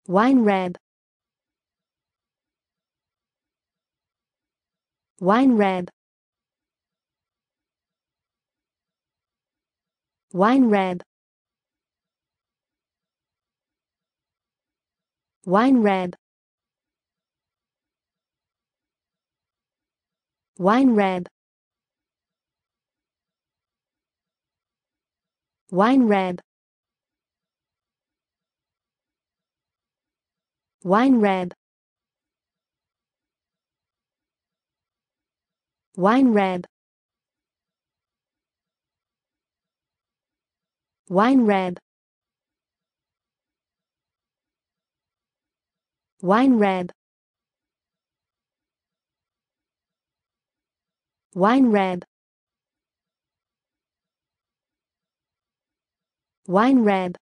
Wine reb. Wine reb. Wine reb. Wine reb. Wine reb. Wine reb. Wine reb. Wine reb. Wine reb. Wine reb. Wine reb. Wine reb.